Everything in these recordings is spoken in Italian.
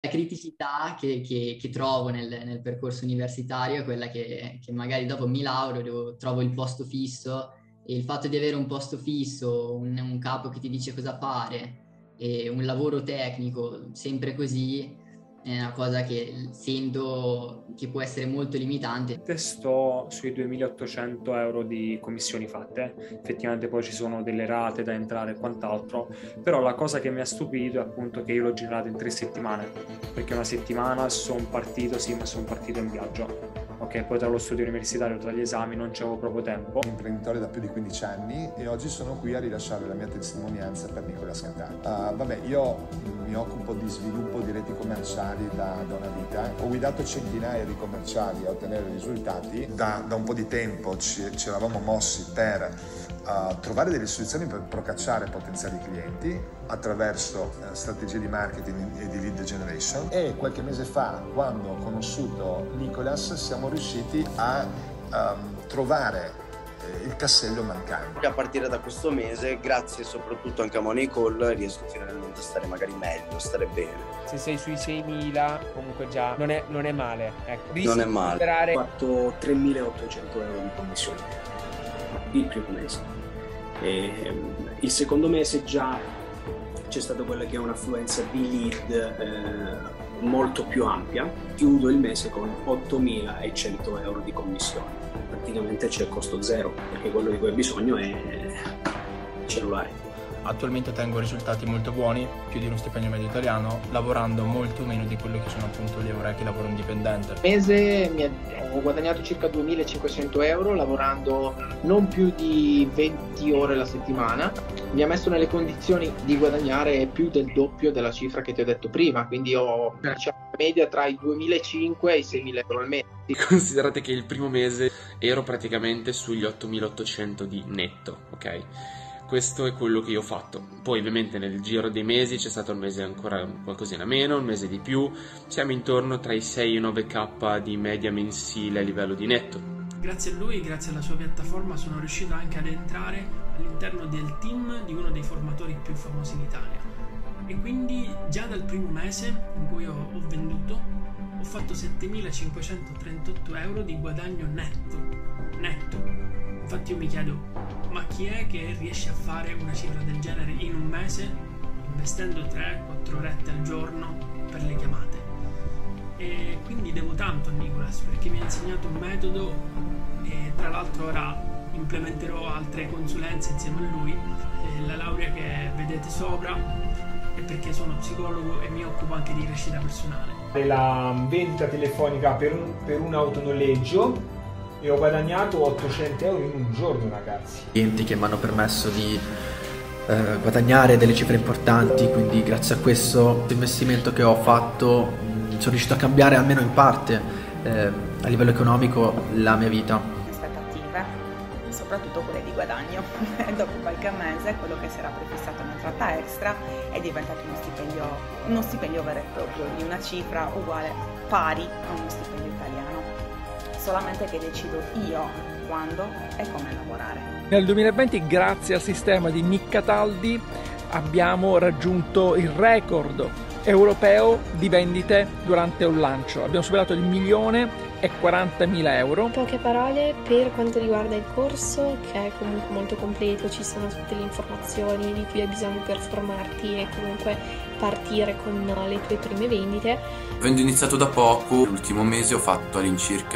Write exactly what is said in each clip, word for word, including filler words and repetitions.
La criticità che, che- che trovo nel, nel percorso universitario è quella che, che magari dopo mi laureo, devo- trovo il posto fisso e il fatto di avere un posto fisso, un, un capo che ti dice cosa fare e un lavoro tecnico sempre così è una cosa che sento che può essere molto limitante. Sto sui duemilaottocento euro di commissioni fatte, effettivamente poi ci sono delle rate da entrare e quant'altro, però la cosa che mi ha stupito è appunto che io l'ho girato in tre settimane, perché una settimana sono partito, sì, ma sono partito in viaggio. Ok, poi tra lo studio universitario, tra gli esami non c'avevo proprio tempo. Imprenditore da più di quindici anni e oggi sono qui a rilasciare la mia testimonianza per Nicolas Catani. Uh, vabbè, io mi occupo di sviluppo di reti commerciali da, da una vita, ho guidato centinaia di commerciali a ottenere risultati. Da, da un po' di tempo ci, ci eravamo mossi per uh, trovare delle soluzioni per procacciare potenziali clienti attraverso uh, strategie di marketing e di lead generation, e qualche mese fa, quando ho conosciuto Nicolas, siamo riusciti a um, trovare eh, il tassello mancante. A partire da questo mese, grazie soprattutto anche a Money Call, riesco finalmente a stare magari meglio, a stare bene. Se sei sui seimila comunque già non è, non è male, ecco. Non è male. Ho fatto tremilaottocento euro di commissione il primo mese, e il secondo mese già c'è stata quella che è un'affluenza di lead eh, molto più ampia. Chiudo il mese con ottomilaecento euro di commissione, praticamente c'è costo zero, perché quello di cui hai bisogno è il cellulare. Attualmente ottengo risultati molto buoni, più di uno stipendio medio italiano, lavorando molto meno di quello che sono appunto gli ebrei che lavoro indipendente. Al mese mi ho guadagnato circa duemilacinquecento euro lavorando non più di venti ore alla settimana. Mi ha messo nelle condizioni di guadagnare più del doppio della cifra che ti ho detto prima, quindi ho una media tra i duemilacinquecento e i seimila euro al mese. Considerate che il primo mese ero praticamente sugli ottomilaottocento di netto, ok? Questo è quello che io ho fatto. Poi ovviamente nel giro dei mesi c'è stato un mese ancora qualcosina meno, un mese di più. Siamo intorno tra i sei e i nove k di media mensile a livello di netto. Grazie a lui, grazie alla sua piattaforma, sono riuscito anche ad entrare all'interno del team di uno dei formatori più famosi in Italia. E quindi già dal primo mese in cui ho, ho venduto, ho fatto settemilacinquecentotrentotto euro di guadagno netto. Netto. Infatti io mi chiedo, ma chi è che riesce a fare una cifra del genere in un mese investendo tre quattro orette al giorno per le chiamate? E quindi devo tanto a Nicolas perché mi ha insegnato un metodo e tra l'altro ora implementerò altre consulenze insieme a lui. E la laurea che vedete sopra è perché sono psicologo e mi occupo anche di crescita personale. La vendita telefonica per un, per un autonoleggio e ho guadagnato ottocento euro in un giorno, ragazzi. Clienti che mi hanno permesso di eh, guadagnare delle cifre importanti, quindi grazie a questo investimento che ho fatto mh, sono riuscito a cambiare almeno in parte eh, a livello economico la mia vita. Aspettative, soprattutto quelle di guadagno. Dopo qualche mese quello che si era prefissato un'entrata extra è diventato uno stipendio, uno stipendio vero e proprio, di una cifra uguale, pari a uno stipendio italiano. Solamente che decido io quando e come lavorare. Nel duemilaventi, grazie al sistema di Nick Cataldi, abbiamo raggiunto il record europeo di vendite durante un lancio. Abbiamo superato il milione e quarantamila euro. Poche parole per quanto riguarda il corso, che è comunque molto completo, ci sono tutte le informazioni di cui hai bisogno per formarti e comunque partire con le tue prime vendite. Avendo iniziato da poco, l'ultimo mese ho fatto all'incirca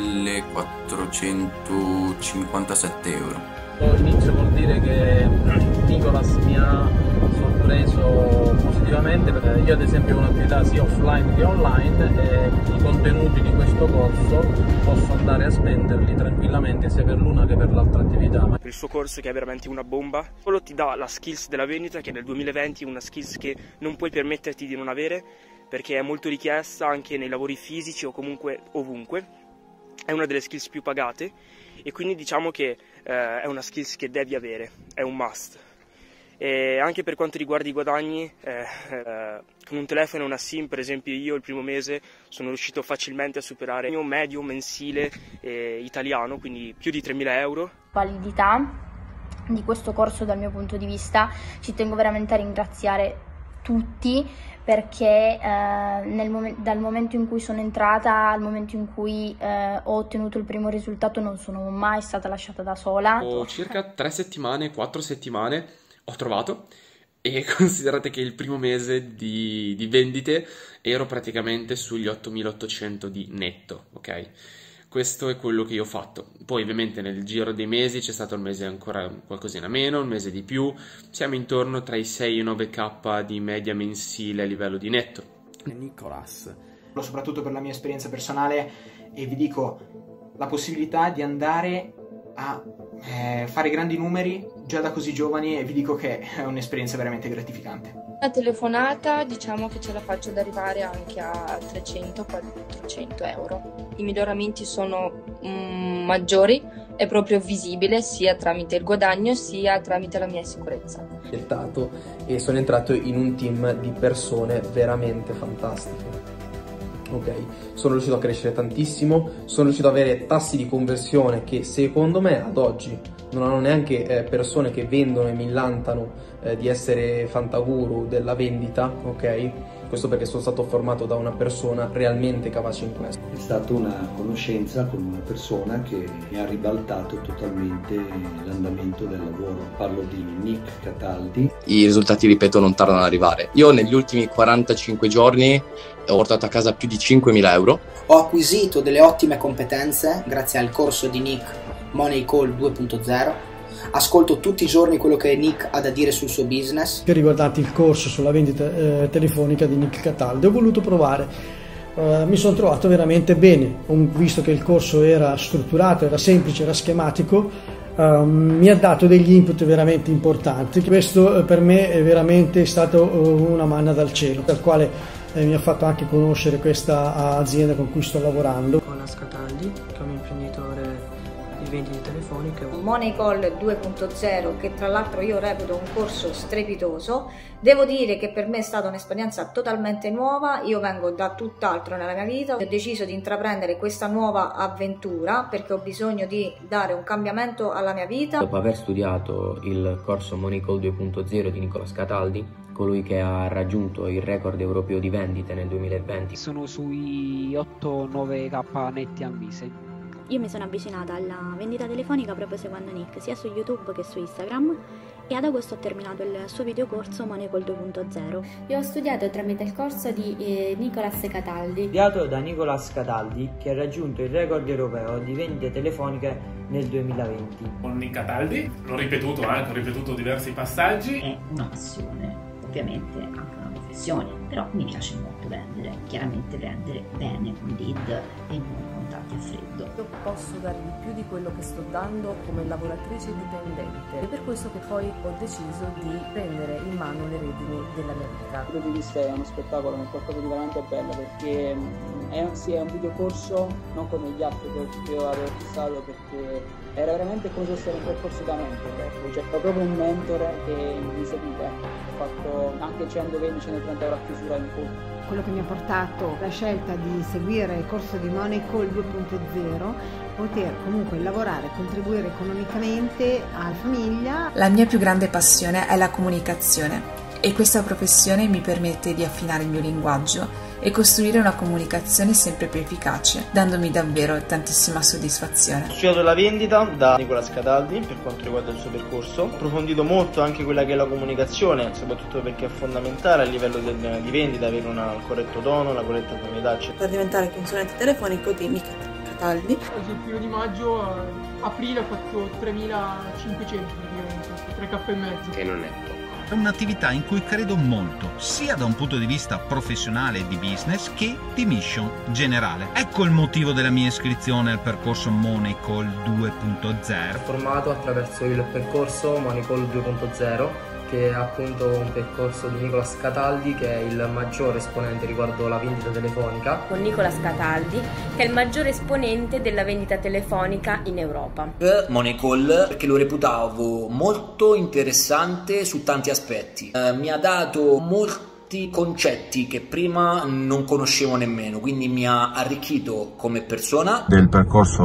millequattrocentocinquantasette euro. L'inizio vuol dire che Nicolas mi ha sorpreso positivamente, perché io ad esempio ho un'attività sia offline che online e i contenuti di questo corso posso andare a spenderli tranquillamente sia per l'una che per l'altra attività. Per il suo corso, che è veramente una bomba, solo ti dà la skills della vendita, che nel duemilaventi è una skills che non puoi permetterti di non avere perché è molto richiesta anche nei lavori fisici o comunque ovunque. È una delle skills più pagate e quindi diciamo che eh, è una skills che devi avere, è un must. E anche per quanto riguarda i guadagni, eh, eh, con un telefono e una SIM, per esempio io il primo mese sono riuscito facilmente a superare il mio medio mensile eh, italiano, quindi più di tremila euro. Validità di questo corso dal mio punto di vista, ci tengo veramente a ringraziare tutti, perché eh, nel mom- dal momento in cui sono entrata al momento in cui eh, ho ottenuto il primo risultato non sono mai stata lasciata da sola. Ho circa tre settimane, quattro settimane ho trovato, e considerate che il primo mese di, di vendite ero praticamente sugli ottomilaottocento di netto, ok? Questo è quello che io ho fatto. Poi ovviamente nel giro dei mesi c'è stato il mese ancora qualcosina meno, il mese di più. Siamo intorno tra i sei e i nove k di media mensile a livello di netto. Nicolas, soprattutto per la mia esperienza personale, e vi dico la possibilità di andare a eh, fare grandi numeri già da così giovani, e vi dico che è un'esperienza veramente gratificante. La telefonata diciamo che ce la faccio ad arrivare anche a trecento quattrocento euro. I miglioramenti sono mm, maggiori, è proprio visibile sia tramite il guadagno sia tramite la mia sicurezza. E sono entrato in un team di persone veramente fantastiche. Ok, sono riuscito a crescere tantissimo, sono riuscito ad avere tassi di conversione che secondo me ad oggi non hanno neanche eh, persone che vendono e millantano eh, di essere fantaguru della vendita, ok? Questo perché sono stato formato da una persona realmente capace in questo. È stata una conoscenza con una persona che mi ha ribaltato totalmente l'andamento del lavoro. Parlo di Nick Cataldi. I risultati, ripeto, non tardano ad arrivare. Io negli ultimi quarantacinque giorni ho portato a casa più di cinquemila euro. Ho acquisito delle ottime competenze grazie al corso di Nick Money Call due punto zero. Ascolto tutti i giorni quello che Nick ha da dire sul suo business. Che riguardanti il corso sulla vendita eh, telefonica di Nick Cataldi, ho voluto provare. Uh, mi sono trovato veramente bene, ho visto che il corso era strutturato, era semplice, era schematico, uh, mi ha dato degli input veramente importanti. Questo uh, per me è veramente stato uh, una manna dal cielo, dal quale eh, mi ha fatto anche conoscere questa azienda con cui sto lavorando. Nicolas Cataldi, che è un imprenditore di vendite telefoniche. Money Call due punto zero, che tra l'altro io reputo un corso strepitoso. Devo dire che per me è stata un'esperienza totalmente nuova, io vengo da tutt'altro nella mia vita, ho deciso di intraprendere questa nuova avventura perché ho bisogno di dare un cambiamento alla mia vita. Dopo aver studiato il corso Money Call due punto zero di Nicolas Cataldi, colui che ha raggiunto il record europeo di vendite nel duemilaventi, sono sui otto nove k netti al mese. Io mi sono avvicinata alla vendita telefonica proprio seguendo Nick, sia su YouTube che su Instagram, e ad agosto ho terminato il suo videocorso Money Call due punto zero. Io ho studiato tramite il corso di eh, Nicolas Cataldi. Studiato da Nicolas Cataldi, che ha raggiunto il record europeo di vendite telefoniche nel duemilaventi. Con Nick Cataldi, l'ho ripetuto anche, ho ripetuto diversi passaggi. È una passione, ovviamente anche una professione, però mi piace molto vendere, chiaramente vendere bene con lead e non con tanti a freddo. Io posso dare di più di quello che sto dando come lavoratrice dipendente, è per questo che poi ho deciso di prendere in mano le redini della mia vita. Il punto di vista è uno spettacolo, è qualcosa di veramente bello, perché è, sì, è un videocorso non come gli altri che io avevo fissato, perché era veramente come se fosse un percorso da mentore, cioè proprio un mentore che mi seguiva. Ho fatto anche centoventi centotrenta euro a chiusura in punto. Quello che mi ha portato la scelta di seguire il corso di Money Call due punto zero, poter comunque lavorare, contribuire economicamente alla famiglia. La mia più grande passione è la comunicazione e questa professione mi permette di affinare il mio linguaggio e costruire una comunicazione sempre più efficace, dandomi davvero tantissima soddisfazione. Ho studiato la vendita da Nicolas Cataldi per quanto riguarda il suo percorso, ho approfondito molto anche quella che è la comunicazione, soprattutto perché è fondamentale a livello del, di vendita avere una, il corretto tono, la corretta tonalità, eccetera. Per diventare consulente telefonico di Nick Cataldi. Oggi il primo di maggio, a aprile ho fatto tremilacinquecento praticamente, tre K e mezzo. Che non è poco. È un'attività in cui credo molto, sia da un punto di vista professionale e di business che di mission generale. Ecco il motivo della mia iscrizione al percorso Money Call due punto zero. Formato attraverso il percorso Money Call due punto zero, che è appunto un percorso di Nicolas Cataldi, che è il maggiore esponente riguardo la vendita telefonica. Con Nicolas Cataldi, che è il maggiore esponente della vendita telefonica in Europa. Money Call, perché lo reputavo molto interessante su tanti aspetti. Eh, mi ha dato molti concetti che prima non conoscevo nemmeno, quindi mi ha arricchito come persona. Del percorso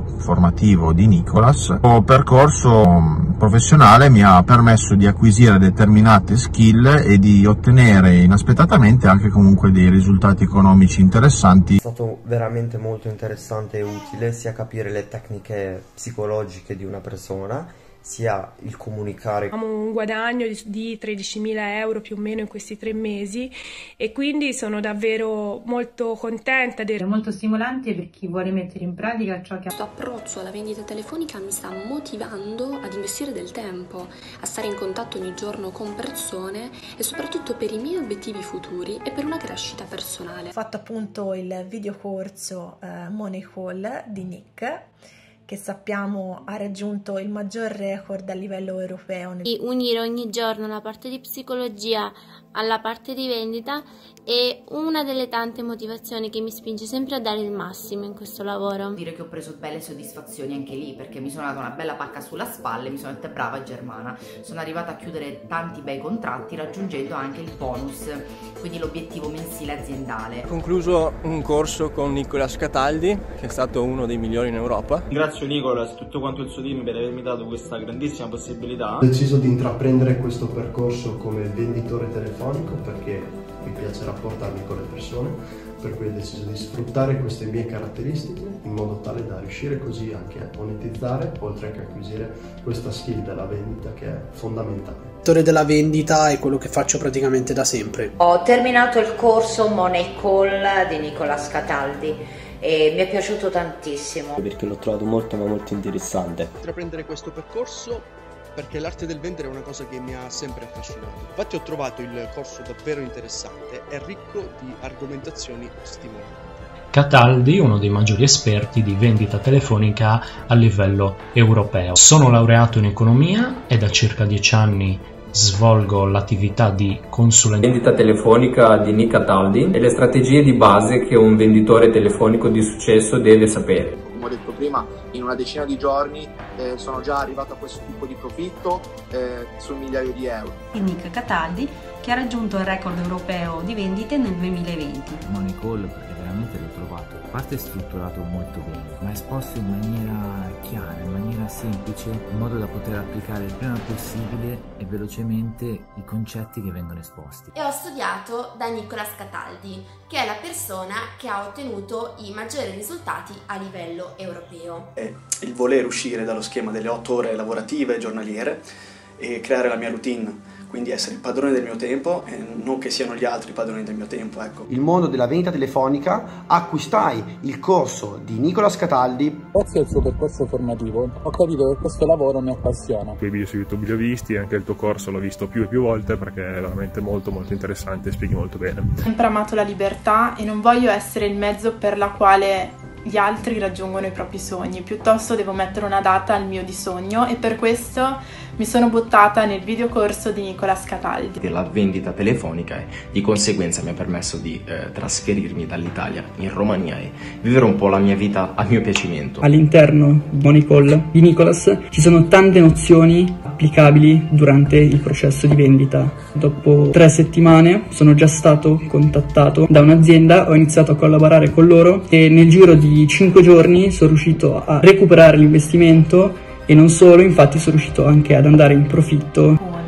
formativo di Nicolas. Il percorso professionale mi ha permesso di acquisire determinate skill e di ottenere inaspettatamente anche comunque dei risultati economici interessanti. È stato veramente molto interessante e utile sia capire le tecniche psicologiche di una persona, sia il comunicare. Abbiamo un guadagno di tredicimila euro più o meno in questi tre mesi e quindi sono davvero molto contenta. È molto stimolante per chi vuole mettere in pratica ciò che ha. Questo approccio alla vendita telefonica mi sta motivando ad investire del tempo, a stare in contatto ogni giorno con persone e soprattutto per i miei obiettivi futuri e per una crescita personale. Ho fatto appunto il videocorso eh, Money Call di Nick, che sappiamo ha raggiunto il maggior record a livello europeo. Di unire ogni giorno la parte di psicologia alla parte di vendita è una delle tante motivazioni che mi spinge sempre a dare il massimo in questo lavoro. Dire che ho preso belle soddisfazioni anche lì, perché mi sono data una bella pacca sulla spalla e mi sono detta brava Germana. Sono arrivata a chiudere tanti bei contratti raggiungendo anche il bonus, quindi l'obiettivo mensile aziendale. Ho concluso un corso con Nicolas Cataldi, che è stato uno dei migliori in Europa. Ringrazio Nicolas e tutto quanto il suo team per avermi dato questa grandissima possibilità. Ho deciso di intraprendere questo percorso come venditore telefonico perché mi piace rapportarmi con le persone, per cui ho deciso di sfruttare queste mie caratteristiche in modo tale da riuscire così anche a monetizzare, oltre che acquisire questa skill della vendita che è fondamentale. Il settore della vendita è quello che faccio praticamente da sempre. Ho terminato il corso Money Call di Nicolas Cataldi e mi è piaciuto tantissimo. Perché l'ho trovato molto ma molto interessante. Intraprendere questo percorso perché l'arte del vendere è una cosa che mi ha sempre affascinato. Infatti ho trovato il corso davvero interessante e ricco di argomentazioni stimolanti. Cataldi, uno dei maggiori esperti di vendita telefonica a livello europeo. Sono laureato in economia e da circa dieci anni svolgo l'attività di consulenza. Vendita telefonica di Nick Cataldi e le strategie di base che un venditore telefonico di successo deve sapere. Come ho detto prima, in una decina di giorni eh, sono già arrivato a questo tipo di profitto eh, sul migliaio di euro. Nick Cataldi, che ha raggiunto il record europeo di vendite nel duemilaventi. Money Call, perché veramente l'ho trovato, a parte strutturato molto bene, ma esposto in maniera chiara, in maniera semplice, in modo da poter applicare il prima possibile e velocemente i concetti che vengono esposti. E ho studiato da Nicolas Cataldi, che è la persona che ha ottenuto i maggiori risultati a livello europeo. È il voler uscire dallo schema delle otto ore lavorative giornaliere e creare la mia routine, quindi essere il padrone del mio tempo e non che siano gli altri i padroni del mio tempo, ecco. Il mondo della vendita telefonica, acquistai il corso di Nicolas Cataldi. Grazie al suo percorso formativo ho capito che questo lavoro mi appassiona. Quei video su YouTube li ho visti e anche il tuo corso l'ho visto più e più volte perché è veramente molto molto interessante e spieghi molto bene. Ho sempre amato la libertà e non voglio essere il mezzo per la quale gli altri raggiungono i propri sogni, piuttosto devo mettere una data al mio di sogno e per questo mi sono buttata nel videocorso di Nicolas Cataldi. La vendita telefonica e di conseguenza mi ha permesso di eh, trasferirmi dall'Italia in Romania e vivere un po' la mia vita a mio piacimento. All'interno di Money Call di Nicolas ci sono tante nozioni applicabili durante il processo di vendita. Dopo tre settimane sono già stato contattato da un'azienda, ho iniziato a collaborare con loro e nel giro di cinque giorni sono riuscito a recuperare l'investimento e non solo, infatti sono riuscito anche ad andare in profitto. Con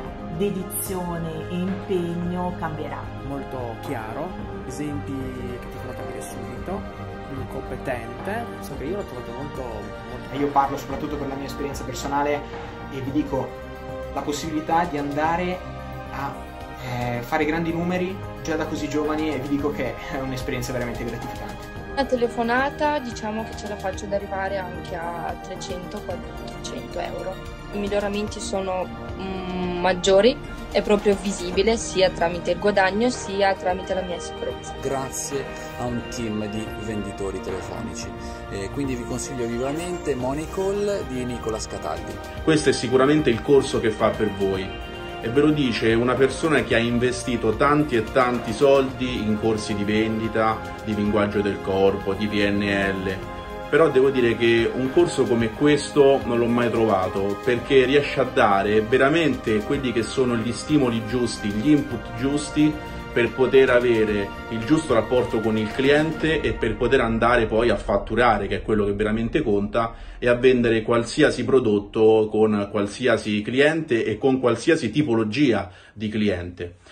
dedizione e impegno cambierà. Molto chiaro, esempi che ti fanno capire subito, competente, so che io l'ho trovato molto, molto... Io parlo soprattutto per la mia esperienza personale e vi dico la possibilità di andare a eh, fare grandi numeri già da così giovani e vi dico che è un'esperienza veramente gratificante. Una telefonata diciamo che ce la faccio ad arrivare anche a trecento quattrocento euro. I miglioramenti sono mm, maggiori, è proprio visibile sia tramite il guadagno sia tramite la mia sicurezza. Grazie a un team di venditori telefonici. Eh, quindi vi consiglio vivamente Money Call di Nicolas Cataldi. Questo è sicuramente il corso che fa per voi. E ve lo dice una persona che ha investito tanti e tanti soldi in corsi di vendita, di linguaggio del corpo, di P N L. Però devo dire che un corso come questo non l'ho mai trovato, perché riesce a dare veramente quelli che sono gli stimoli giusti, gli input giusti per poter avere il giusto rapporto con il cliente e per poter andare poi a fatturare, che è quello che veramente conta, e a vendere qualsiasi prodotto con qualsiasi cliente e con qualsiasi tipologia di cliente.